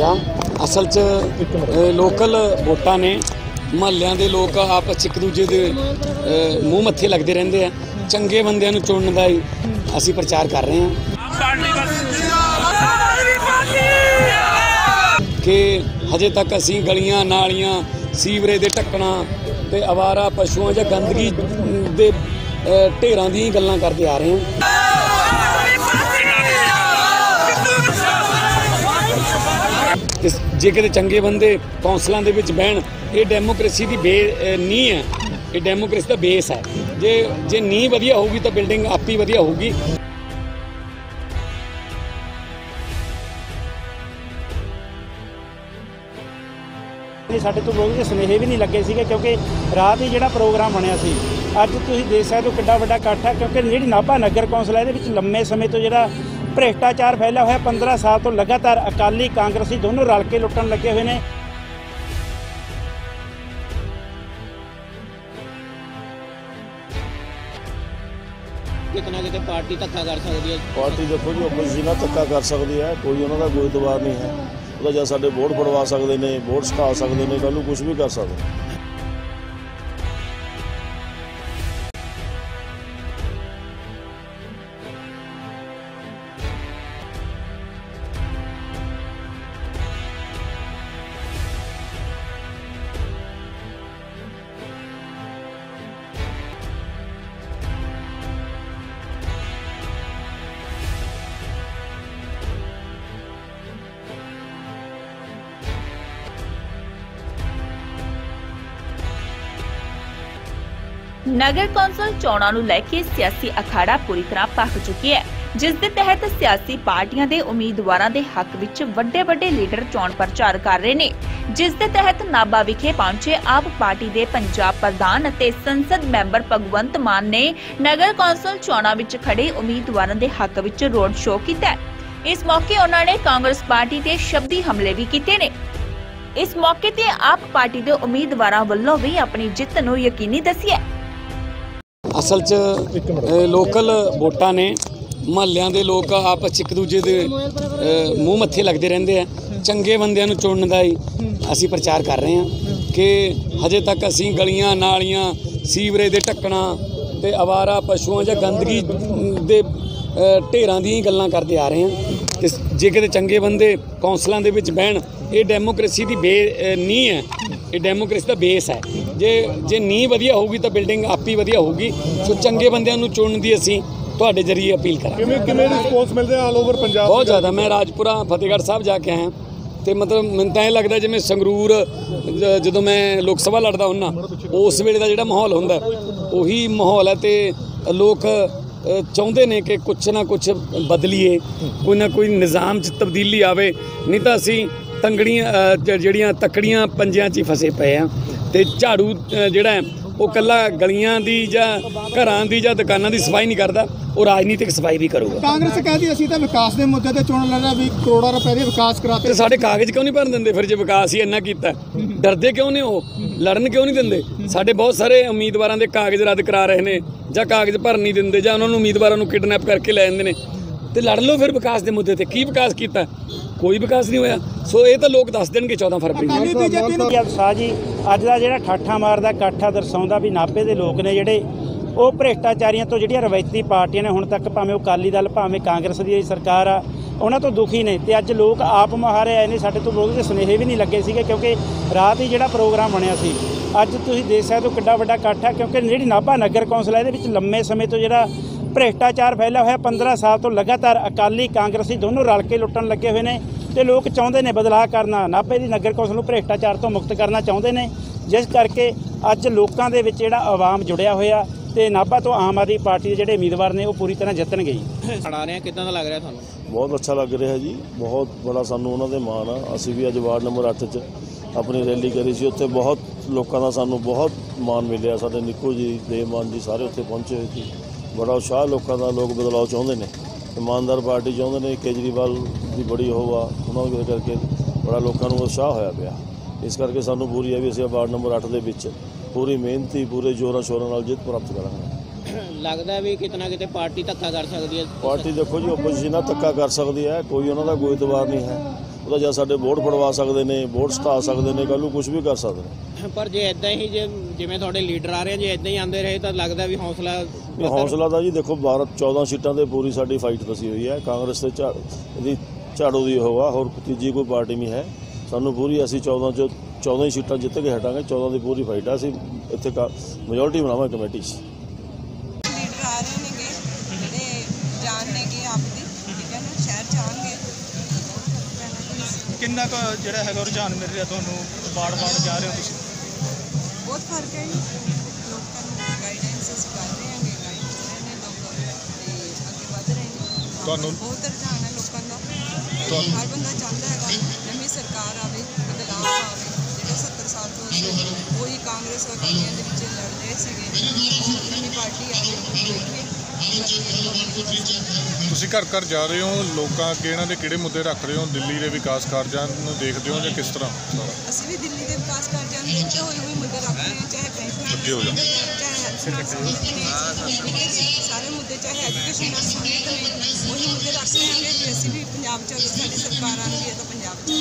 हाँ असल च लोकल वोटां ने महल्लिਆਂ ਦੇ लोग आपस एक दूजे के मूँह मत्थे लगते रहते हैं। चंगे बंदिਆਂ ਨੂੰ चुनने का ही असीं प्रचार कर रहे हैं कि हजे तक असीं गलियां नालियां सीवरेज के ढक्कना ते आवारा पशुओं या गंदगी के ढेरां दी गल्लां करते आ रहे हैं। जे किते चंगे बंदे कौंसलों के विच बहन ये डेमोक्रेसी की नींह है, ये डेमोक्रेसी का बेस है। जे नींह वधिया होगी तो बिल्डिंग आप ही वधिया होगी। साडे तो लोग सुनेहे भी नहीं लगे थे क्योंकि रात ही जो प्रोग्राम बनया सी अज तुसीं देख सकते हो किड्डा वड्डा इकट्ठ है क्योंकि जी नाभा नगर कौंसल है ये लंबे समय तो जो भ्रिष्टाचार फैलिया हुआ 15 साल तो लगातार अकाली कांग्रेसी दोनों रल के लुट्टन लगे हुए हैं। कितना कितने पार्टी धक्का कर सकती है। पार्टी देखो जी ओपोजिशन धक्का कर सकती है, कोई उन्होंने कोई दबाव नहीं है। वो जब साढ़े वोट पड़वा सकते हैं, वोट सटा सकते हैं, कल कुछ भी कर सकते हैं। नगर कौंसल चोणां नूं लैके सियासी अखाड़ा पूरी तरह पक चुकी है, जिस दे तहत सियासी पार्टियां दे उम्मीदवारां दे हक विच वड्डे लीडर चोण प्रचार कर रहे ने। जिस दे तहत नाभा विखे पहुंचे आप पार्टी दे पंजाब प्रधान अते संसद मैंबर भगवंत मान ने नगर कौंसल चोणां विच खड़े उम्मीदवारां दे हक विच रोड शो कीता। इस मौके उन्हां ने कांग्रेस पार्टी ते शब्दी हमले भी कीते ने। इस मौके ते आप पार्टी दे उम्मीदवारां वल्लों भी अपनी जिੱਤ नूं यकीनी दस्सिया। असल च लोकल वोटां ने महल्लिਆਂ ਦੇ लोग आपस एक दूजे के मूँह मत्थे लगते रहते हैं। चंगे बंदिਆਂ ਨੂੰ चुनने का ही असीं प्रचार कर रहे हैं कि हजे तक असीं गलियां नालियां सीवरेज के ढक्कना ते आवारा पशुओं या गंदगी के ढेरां दी गल्लां करते आ रहे हैं कि जे किते चंगे बंदे कौंसलों के विच बहन ये डेमोक्रेसी की नींह है, ये डेमोक्रेसी का बेस है। जे नींह वधिया होगी तो बिल्डिंग आप ही वधिया होगी। सो चंगे बंदिਆਂ ਨੂੰ चुनने की असीं तुहाडे जरिए अपील करांगे। किवें रिस्पॉन्स मिलदे ऑल ओवर पंजाब? बहुत ज़्यादा। मैं राजपुरा फतेहगढ़ साहब जाके आया तो मतलब मैनूं तां लगता जिवें संगरूर जदों मैं लोक सभा लड़दा हुन्ना उस वेले दा जिहड़ा माहौल हुंदा उही माहौल है। तो लोग चाहुंदे ने कि कुछ ना कुछ बदलीए, कोई ना कोई निज़ाम च तब्दीली आवे, नहीं तो असीं तंगड़ियां जिहड़ियां तकड़ियां पंजियां च ही फसे पे आ। ते झाड़ू जिहड़ा है वो कल्ला गलियां दी जां घरां दी जां दुकानां दी सफाई नहीं करता, वो राजनीतिक सफाई भी करूगा। कांग्रेस कहती असीं तां विकास दे मुद्दे ते चुन लड़ा भी करोड़ां रुपए दे विकास कराते ते साडे कागज क्यों नहीं भरन दिंदे? फिर जे विकास ही इन्ना कीता डरदे क्यों ने? वो लड़न क्यों नहीं दिंदे? साडे बहुत सारे उम्मीदवारां दे कागज रद्द करा रहे ने जां कागज भर नहीं दिंदे जां उन्हां नूं उम्मीदवारां नूं किडनैप करके लै जांदे ने। ते लड़ लो फिर विकास के मुद्दे ते। की विकास किया? कोई विकास नहीं होया। सो ये तो लोग दस देंगे 14 फरवरी शाह जी अज का जो ठाठा मारदा काठा दर्शाउंदा भी नाभे के लोग ने जिहड़े वो भ्रिष्टाचारियों तो जिहड़ियां रवायती पार्टियां ने हुण तक भावें अकाली दल भावें कांग्रेस की सरकार आ उन्हां तो दुखी ने। ते अज लोग आप मुहारे आए ने। साडे तो लोग सुनेहे भी नहीं लगे थे क्योंकि रात ही जो प्रोग्राम बनया सी अज तुसीं देख सकते हो किड्डा वड्डा इकट्ठ है क्योंकि जी नाभा नगर कौंसल है ये लंबे समय तो जो भ्रिष्टाचार फैलिया हुआ 15 साल तो लगातार अकाली कांग्रेसी दोनों रल के लुट्टन लगे हुए हैं। तो लोग चाहते हैं बदलाव करना, नाभे की नगर कौंसल नूं भ्रिष्टाचार तो मुक्त करना चाहते हैं, जिस करके अज लोगों के जिहड़ा आवाम जुड़िया होया ते नाभा तो आम आदमी पार्टी के जिहड़े उम्मीदवार ने वो पूरी तरह जितन गई। खड़ा रहे कितना दा लग रहा थानू? बहुत अच्छा लग रहा है जी, बहुत बड़ा सानू उन्हां दे मान आ। असीं भी अज वार्ड नंबर 8 च अपनी रैली करी सी, उत्थे बहुत लोगों का सानू बहुत मान मिलिया। साडे निक्कू जी देवमान जी सारे उत्थे पहुंचे हुए थे। बड़ा उत्साह लोगों का, लोग बदलाव चाहते हैं, ईमानदार पार्टी चाहते हैं। केजरीवाल की बड़ी हो उन्होंने करके बड़ा लोगों को उत्साह होया पिया। इस करके सानू पूरी है भी असीं वार्ड नंबर 8 दे विच पूरी मेहनती पूरे जोरों शोरों नाल जिੱਤ प्राप्त करांगे। लगता है भी कितना किते पार्टी धक्का कर सकती है। पार्टी देखो जी ओपोजिशन धक्का कर सकती है, कोई उन्होंने कोई दबाव नहीं है। ਉਹਦਾ ਜਾਂ ਸਾਡੇ ਵੋਟ ਫੜਵਾ ਸਕਦੇ ਨੇ, ਵੋਟ ਸਟਾ ਸਕਦੇ ਨੇ, ਕੱਲ੍ਹ ਨੂੰ ਕੁਝ ਵੀ ਕਰ ਸਕਦੇ ਨੇ। ਪਰ ਜੇ ਇਦਾਂ ਹੀ ਜਿਵੇਂ ਤੁਹਾਡੇ ਲੀਡਰ ਆ ਰਹੇ ਜੇ ਇਦਾਂ ਹੀ ਆਉਂਦੇ ਰਹੇ ਤਾਂ ਲੱਗਦਾ ਵੀ ਹੌਸਲਾ ਦਾ ਜੀ ਦੇਖੋ 14 ਸੀਟਾਂ ਤੇ ਪੂਰੀ ਸਾਡੀ ਫਾਈਟ ਫਸੀ ਹੋਈ ਹੈ। ਕਾਂਗਰਸ ਤੇ ਇਹਦੀ ਝਾੜੂ ਦੀ ਉਹ ਆ, ਹੋਰ ਤੀਜੀ ਕੋਈ ਪਾਰਟੀ ਨਹੀਂ ਹੈ। ਸਾਨੂੰ ਪੂਰੀ ਅਸੀਂ 14 ਚੋਂ 14 ਹੀ ਸੀਟਾਂ ਜਿੱਤ ਕੇ ਹਟਾਂਗੇ। 14 ਦੀ ਪੂਰੀ ਫਾਈਟ ਆ। ਅਸੀਂ ਇੱਥੇ ਮੈਜੋਰਟੀ ਬਣਾਵਾਂਗੇ ਕਮੇਟੀ 'ਚ। ਲੀਡਰ ਆ ਰਹੇ ਨੇਗੇ ਜਿਹੜੇ ਜਾਣ ਨੇਗੇ ਆਪਦੀ, ਠੀਕ ਹੈ ਨਾ, ਸ਼ਹਿਰ 'ਚ ਆਉਣਗੇ। ਕਿੰਨਾ ਕੁ ਜਿਹੜਾ ਹੈਗਾ ਰੁਝਾਨ ਮਿਲ ਰਿਹਾ ਤੁਹਾਨੂੰ, ਵਾਰ-ਵਾਰ ਜਾ ਰਹੇ ਹੋ ਤੁਸੀਂ? ਬਹੁਤ ਫਰਕ ਹੈ ਜੀ। ਲੋਕਾਂ ਨੂੰ ਗਾਈਡੈਂਸ ਅਸੀਂ ਕਰ ਰਹੇ ਹਾਂਗੇ, ਗਾਈਡ ਕਰ ਰਹੇ ਨੇ ਲੋਕ ਤੇ ਅੱਗੇ ਵਧ ਰਹੇ ਨੇ। ਤੁਹਾਨੂੰ ਬਹੁਤ ਰੁਝਾਨ ਹੈ ਲੋਕਾਂ ਦਾ। ਹਰ ਬੰਦਾ ਚਾਹੁੰਦਾ ਹੈਗਾ ਨਵੀਂ ਸਰਕਾਰ ਆਵੇ, ਬਦਲਾਅ ਆਵੇ। ਜਿਹੜੇ 70 ਸਾਲ ਤੋਂ ਅਸੀਂ ਉਹੀ ਕਾਂਗਰਸ ਅਕਾਲੀਆਂ ਦੇ ਵਿੱਚ ਲੜ ਰਹੇ ਸੀਗੇ, ਉਹ ਨਵੀਂ ਪਾਰਟੀ ਆਵੇ, ਦੇਖੀਏ। ਤੁਸੀਂ ਘਰ ਘਰ ਜਾ ਰਹੇ ਹੋ, ਲੋਕਾਂ ਅੱਗੇ ਇਹਨਾਂ ਦੇ ਕਿਹੜੇ ਮੁੱਦੇ ਰੱਖ ਰਹੇ ਹੋ? ਦਿੱਲੀ ਦੇ ਵਿਕਾਸ ਕਾਰਜਾਂ ਨੂੰ ਦੇਖਦੇ ਹੋ ਜਾਂ ਕਿਸ ਤਰ੍ਹਾਂ? ਅਸੀਂ ਵੀ ਦਿੱਲੀ ਦੇ ਵਿਕਾਸ ਕਾਰਜਾਂ ਨੂੰ ਦੇਖਦੇ ਹੋਏ ਮੁੱਦੇ ਰੱਖ ਰਹੇ ਹਾਂ, ਚਾਹੇ ਪੈਨਸ਼ਨ, ਅੱਗੇ ਹੋ ਜਾਓ। ਚਾਹੇ ਹੈਲਥ ਨਾਲ ਸੰਬੰਧਿਤ ਨੇ, ਸਾਰੇ ਮੁੱਦੇ, ਚਾਹੇ ਐਜੂਕੇਸ਼ਨ ਨਾਲ ਸੰਬੰਧਿਤ ਨੇ, ਉਹੀ ਮੁੱਦੇ ਰੱਖ ਰਹੇ ਹਾਂਗੇ ਕਿ ਅਸੀਂ ਵੀ ਪੰਜਾਬ 'ਚ ਅਗਰ ਸਾਡੀ ਸਰਕਾਰ ਆਉਂਦੀ ਹੈ ਤਾਂ ਪੰਜਾਬ 'ਚ